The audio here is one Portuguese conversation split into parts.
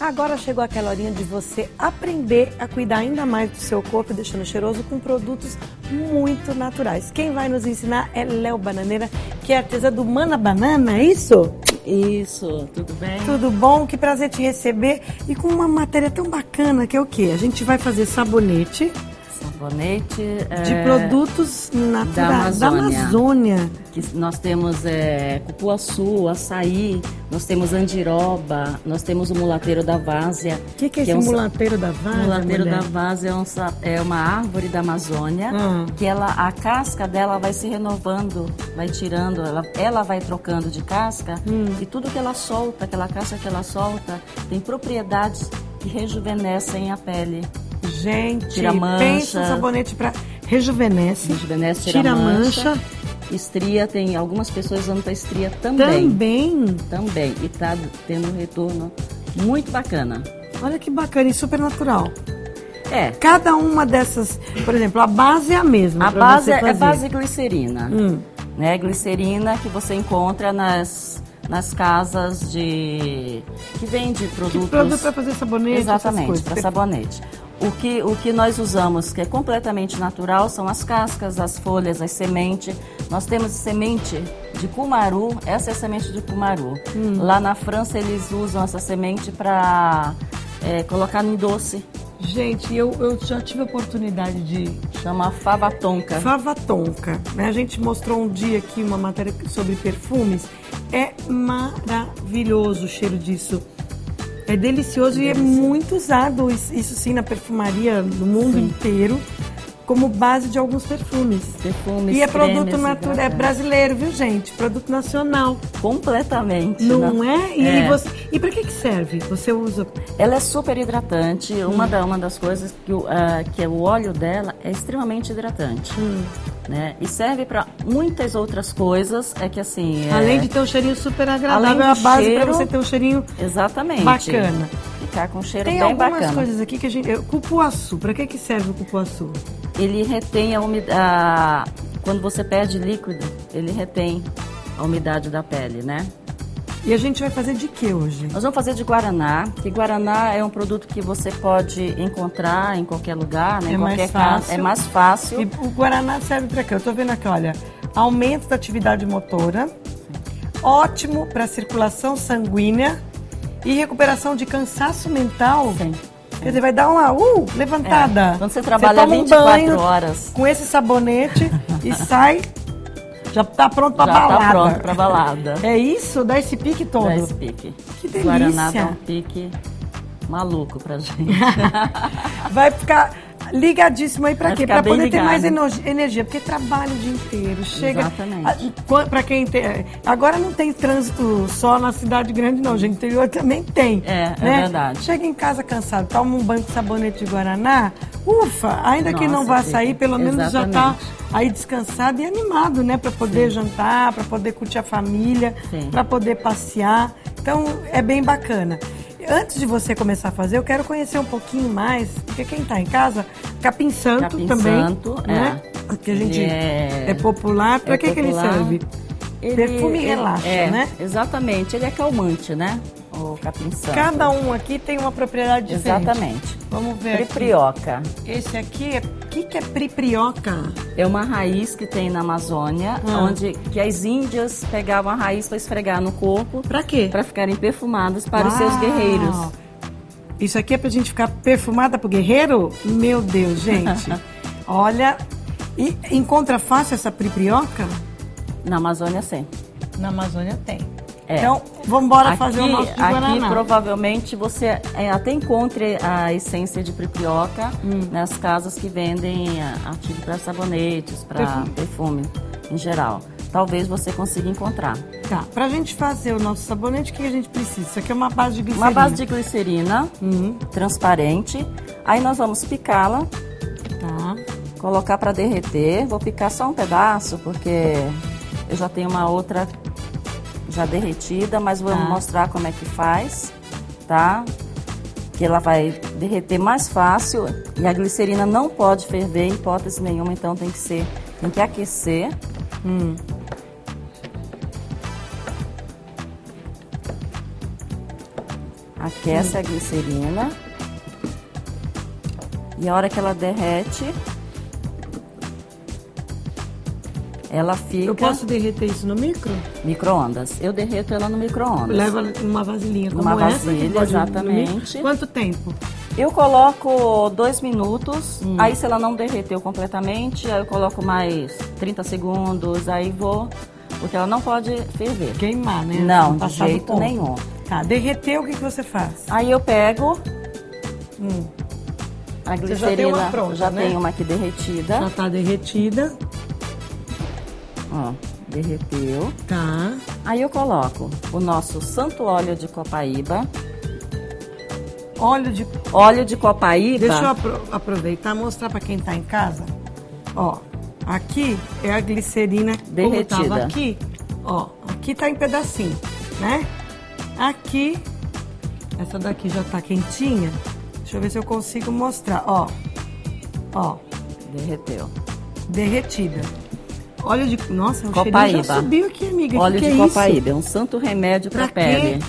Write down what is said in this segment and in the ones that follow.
Agora chegou aquela horinha de você aprender a cuidar ainda mais do seu corpo, deixando cheiroso com produtos muito naturais. Quem vai nos ensinar é Léo Bananeira, que é artesã do Mana Banana, é isso? Isso, tudo bem? Tudo bom? Que prazer te receber. E com uma matéria tão bacana que é o quê? A gente vai fazer sabonete. Sabonete De produtos naturais da Amazônia. Que nós temos cupuaçu, açaí, nós temos andiroba, nós temos o mulateiro da várzea. O que é esse mulateiro da várzea? O mulateiro da várzea é uma árvore da Amazônia que a casca dela vai se renovando, vai tirando, ela vai trocando de casca e tudo que ela solta, aquela casca que ela solta, tem propriedades que rejuvenescem a pele. Gente, tira mancha, pensa um sabonete para rejuvenesce, tira mancha. Estria, tem algumas pessoas usando para estria também. Também. E tá tendo um retorno muito bacana. Olha que bacana e super natural. É. Cada uma dessas, por exemplo, a base é a mesma. A base é base glicerina. Né? Glicerina que você encontra nas casas que vende produtos. Que produto para fazer sabonete? Exatamente, para sabonete. O que nós usamos, que é completamente natural, são as cascas, as folhas, as sementes. Nós temos semente de cumaru, essa é a semente de cumaru. Lá na França eles usam essa semente para colocar em doce. Gente, eu já tive a oportunidade de... Chama fava tonka. Fava tonka, né? A gente mostrou um dia aqui uma matéria sobre perfumes. É maravilhoso o cheiro disso. É delicioso e é muito usado, isso sim, na perfumaria no mundo inteiro, como base de alguns perfumes. E é produto natural, é brasileiro, viu, gente? Produto nacional. Completamente. Não é? E para que serve? Você usa? Ela é super hidratante. Uma das coisas que o óleo dela é extremamente hidratante. Né? E serve para muitas outras coisas. É que assim. Além de ter um cheirinho super agradável, é a base para você ter um cheirinho bacana. Ficar com um cheiro bem bacana. Tem algumas coisas aqui que a gente. Cupuaçu, para que serve o cupuaçu? Ele retém a umidade. Quando você perde líquido, ele retém a umidade da pele, né? E a gente vai fazer de que hoje? Nós vamos fazer de guaraná, que guaraná é um produto que você pode encontrar em qualquer lugar, né? É mais fácil. É mais fácil. E o guaraná serve para quê? Eu tô vendo aqui, olha, aumento da atividade motora, ótimo para circulação sanguínea e recuperação de cansaço mental. Sim. Quer dizer, vai dar uma levantada. Quando você trabalha 24 horas com esse sabonete e sai... Já tá pronto pra balada. Já tá pronto pra balada. É isso? Dá esse pique todo? Dá esse pique. Que delícia. Guaraná dá um pique maluco pra gente. Vai ficar ligadíssimo aí pra quê? Pra poder ligado. ter mais energia, porque trabalha o dia inteiro. Chega. Exatamente. Pra quem tem. Agora não tem trânsito só na cidade grande, não, gente. Interior também tem. É verdade. Chega em casa cansado, toma um banho de sabonete de guaraná, ufa, ainda que não vá sair, pelo menos já tá aí descansado e animado, né? Pra poder jantar, pra poder curtir a família, pra poder passear. Então, é bem bacana. Antes de você começar a fazer, eu quero conhecer um pouquinho mais, porque quem está em casa, capim santo também, né? Que a gente é popular. Para que ele serve? Perfume relaxa, né? Exatamente, ele é calmante, né? O capim santo. Cada um aqui tem uma propriedade diferente. Exatamente. Vamos ver Priprioca. Aqui. Esse aqui, o que é priprioca? É uma raiz que tem na Amazônia, que as índias pegavam a raiz para esfregar no corpo. Para quê? Para ficarem perfumadas para os seus guerreiros. Isso aqui é pra gente ficar perfumada pro guerreiro? Meu Deus, gente. Olha, e encontra fácil essa priprioca? Na Amazônia, sim. Na Amazônia tem. Então, vamos embora fazer o nosso de guaraná. Aqui, provavelmente, você até encontre a essência de priprioca nas casas que vendem artigos para sabonetes, para perfume em geral. Talvez você consiga encontrar. Tá, pra gente fazer o nosso sabonete, o que a gente precisa? Isso aqui é uma base de glicerina. Uma base de glicerina, transparente. Aí nós vamos picá-la. Tá. Colocar para derreter. Vou picar só um pedaço, porque eu já tenho uma outra já derretida, mas vou mostrar como é que faz, tá? Que ela vai derreter mais fácil e a glicerina não pode ferver em hipótese nenhuma, então tem que aquecer. aquece a glicerina. E a hora que ela derrete, ela fica... Eu posso derreter isso no micro-ondas. Eu derreto ela no micro-ondas. Leva numa vasilhinha como uma essa. Vasilha, exatamente. Quanto tempo? Eu coloco 2 minutos, aí se ela não derreteu completamente, aí eu coloco mais 30 segundos, aí vou... Porque ela não pode ferver. Queimar, né? Não, de jeito nenhum. Tá, derreteu, o que você faz? Aí eu pego... A glicerina, já tem uma pronta, já né? tem uma aqui derretida. Já tá derretida. Ó, derreteu. Tá. Aí eu coloco o nosso santo óleo de copaíba. Óleo de copaíba. Deixa eu aproveitar e mostrar para quem tá em casa. Ó, aqui é a glicerina derretida. Como tava aqui, ó, aqui tá em pedacinho, né? Aqui, essa daqui já tá quentinha. Deixa eu ver se eu consigo mostrar, ó. Ó. Derreteu. Derretida. Óleo de... Nossa, o copaíba. Cheirinho já subiu aqui, amiga. Óleo que de é copaíba, isso? é um santo remédio pra pele.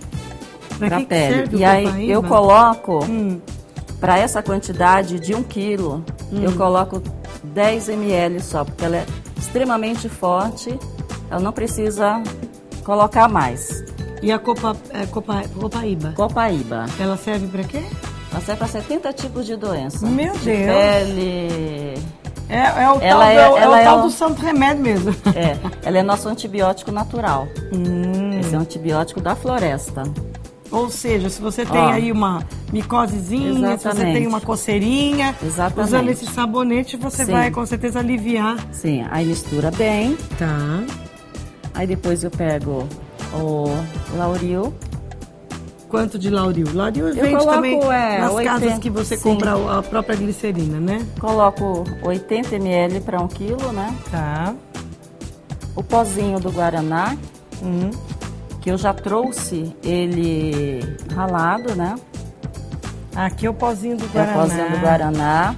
Pra pele. Serve e aí eu coloco, para essa quantidade de 1 quilo, eu coloco 10 ml só, porque ela é extremamente forte, ela não precisa colocar mais. E a copaíba? Copaíba. Ela serve para quê? Ela serve para 70 tipos de doença. Meu Deus! Pele... É o tal do santo remédio mesmo. Ela é nosso antibiótico natural. Esse é um antibiótico da floresta. Ou seja, se você tem aí uma micosezinha, se você tem uma coceirinha, usando esse sabonete você vai com certeza aliviar. Sim, aí mistura bem. Tá. Aí depois eu pego o lauril. Quanto de lauril? Lauril vende também nas 80, casas que você compra a própria glicerina, né? Coloco 80 ml para 1 quilo, né? Tá. O pozinho do guaraná, que eu já trouxe ele ralado, né? Aqui é o pozinho do guaraná. É o pozinho do guaraná.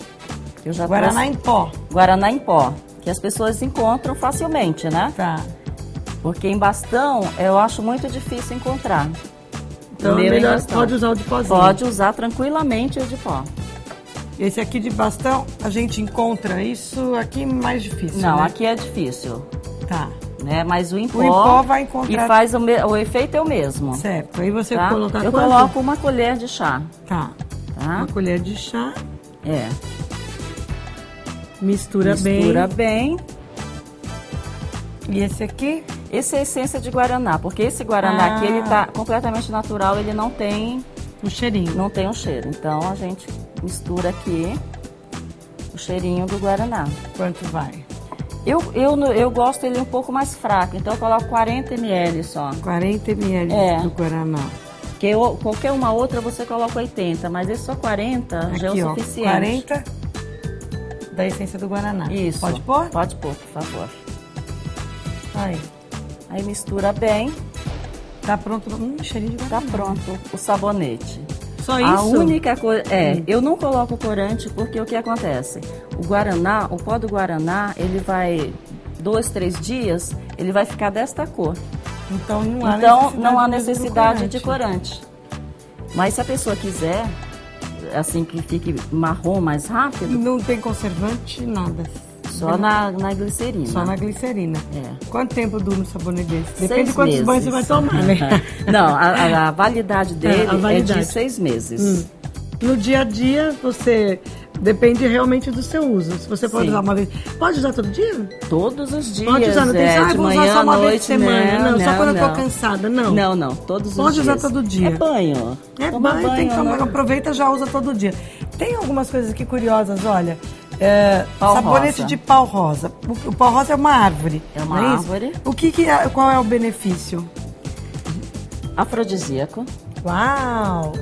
Eu já guaraná trouxe... em pó. Guaraná em pó, que as pessoas encontram facilmente, né? Tá. Porque em bastão eu acho muito difícil encontrar. Então é melhor, pode usar o de pozinho. Pode usar tranquilamente o de pó. Esse aqui de bastão, a gente encontra isso aqui mais difícil, Não, né? aqui é difícil. Tá. Né? Mas o em pó vai encontrar... E faz o efeito é o mesmo. Certo. Aí você tá? coloca Eu quanto? coloco 1 colher de chá. Tá. Uma colher de chá. Mistura bem. E esse aqui? Esse é a essência de guaraná, porque esse guaraná aqui, ele tá completamente natural, ele não tem... O cheirinho. Não tem o cheiro. Então, a gente mistura aqui o cheirinho do guaraná. Quanto vai? Eu gosto ele um pouco mais fraco, então eu coloco 40 ml só. 40 ml do guaraná. Porque qualquer uma outra você coloca 80, mas esse só 40 aqui, já é o suficiente. 40 da essência do guaraná. Isso. Pode pôr? Pode pôr, por favor. Aí mistura bem. Tá pronto? Cheirinho de guaraná. Tá pronto o sabonete. Só isso? A única coisa... eu não coloco corante porque o que acontece? O guaraná, o pó do guaraná, ele vai 2, 3 dias, ele vai ficar desta cor. Então não há necessidade de corante. Mas se a pessoa quiser, assim, que fique marrom mais rápido... Não tem conservante, nada. Só na glicerina. Só na glicerina. Quanto tempo dura um sabonete desse? Depende de 6 quantos banhos você vai tomar, né? Não, a validade dele é de 6 meses. No dia a dia, você... Depende realmente do seu uso. Se você pode usar uma vez... Pode usar todo dia? Todos os dias. Pode usar, não tem de vou usar só uma noite, vez por semana. Não, só quando eu tô cansada, não. Não, todos os dias. Pode usar todo dia. É banho. É banho, tem que tomar. Aproveita e já usa todo dia. Tem algumas coisas aqui curiosas, olha. Sabonete de pau rosa. O pau rosa é uma árvore. É uma árvore. Qual é o benefício? Afrodisíaco. Uau!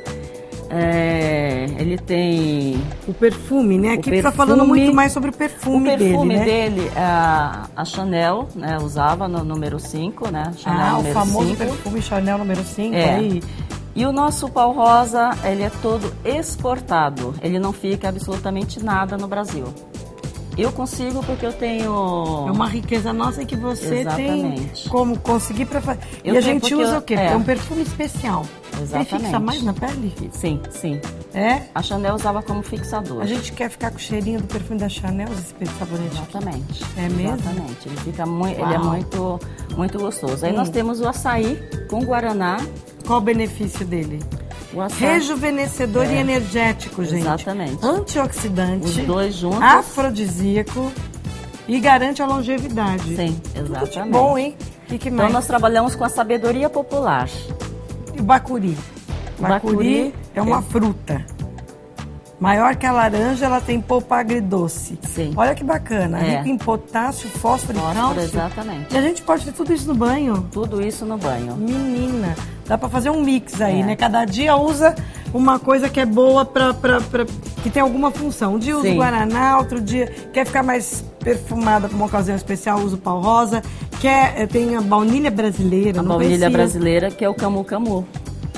Ele tem... O perfume, né? Aqui tá falando muito mais sobre o perfume dele, né? O perfume dele, a Chanel, né? Usava no número 5, né? Chanel número 5. O famoso perfume Chanel número 5 aí. E o nosso pau rosa, ele é todo exportado. Ele não fica absolutamente nada no Brasil. Eu consigo porque eu tenho... É uma riqueza nossa que você tem Exatamente. como conseguir para fazer. E a gente usa o quê? É um perfume especial. Exatamente. Ele fixa mais na pele? Sim, sim. É? A Chanel usava como fixador. A gente quer ficar com o cheirinho do perfume da Chanel, esse sabonete? Exatamente. É mesmo? Exatamente. Ele fica ele é muito gostoso. Aí nós temos o açaí com guaraná. Qual o benefício dele? O açaí. Rejuvenescedor e energético, gente. Exatamente. Antioxidante. Os dois juntos. Afrodisíaco e garante a longevidade. Sim, exatamente. Tudo de bom, hein? E que mais? Então nós trabalhamos com a sabedoria popular. E o bacuri? Bacuri é uma fruta. Maior que a laranja, ela tem polpa agridoce. Sim. Olha que bacana. Rico em potássio, fósforo e cálcio. Exatamente. E a gente pode ter tudo isso no banho. Tudo isso no banho. Menina, dá pra fazer um mix aí, né? Cada dia usa uma coisa que é boa que tem alguma função. Um dia usa o guaraná, outro dia quer ficar mais perfumada para uma ocasião especial, usa o pau rosa. Tem a baunilha brasileira. A baunilha brasileira, que é o Camu Camu.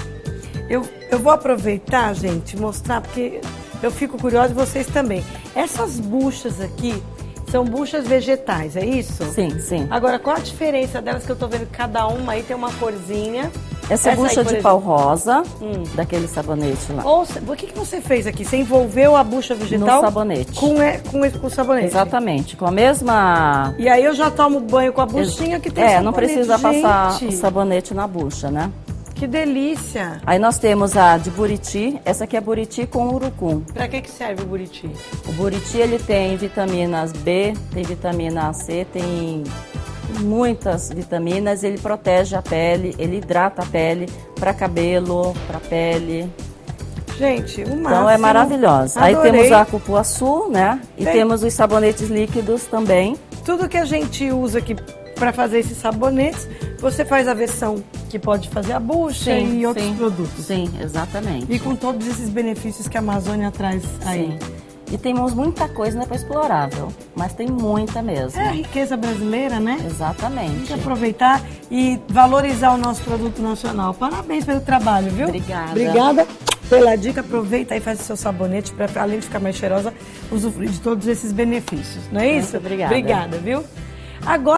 Eu vou aproveitar, gente, mostrar, porque eu fico curiosa e vocês também. Essas buchas aqui são buchas vegetais, é isso? Sim, sim. Agora, qual a diferença delas que eu tô vendo que cada uma aí tem uma corzinha? Essa é bucha de pau rosa, daquele sabonete lá. O que você fez aqui? Você envolveu a bucha vegetal? No sabonete. Com o sabonete? Exatamente, com a mesma... E aí eu já tomo banho com a buchinha que tem sabonete. Não precisa passar o sabonete na bucha, né? Que delícia! Aí nós temos a de buriti, essa aqui é buriti com urucum. Pra que serve o buriti? O buriti, ele tem vitaminas B, tem vitamina C, tem muitas vitaminas, ele protege a pele, ele hidrata a pele, para cabelo, para pele. Gente, o máximo. Então é maravilhosa. Adorei. Aí temos a cupuaçu, né? E temos os sabonetes líquidos também. Tudo que a gente usa aqui para fazer esses sabonetes, você faz a versão que pode fazer a bucha e outros produtos. Sim, exatamente. E com todos esses benefícios que a Amazônia traz aí. Sim. E temos muita coisa para explorar, viu? Mas tem muita mesmo. É a riqueza brasileira, né? Exatamente. Tem que aproveitar e valorizar o nosso produto nacional. Parabéns pelo trabalho, viu? Obrigada. Obrigada pela dica. Aproveita e faz o seu sabonete para, além de ficar mais cheirosa, usufruir de todos esses benefícios. Não é isso? Muito obrigada. Obrigada, viu? Agora